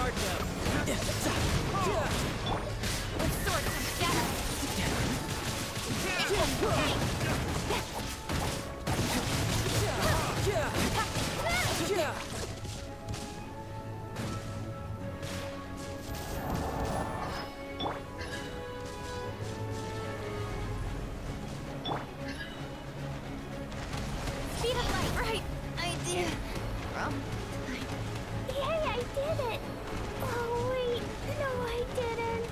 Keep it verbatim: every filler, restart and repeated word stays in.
start them. With swords and shadows. Speed of light, right idea. Well, Yay, I did it! Oh, wait. No, I didn't.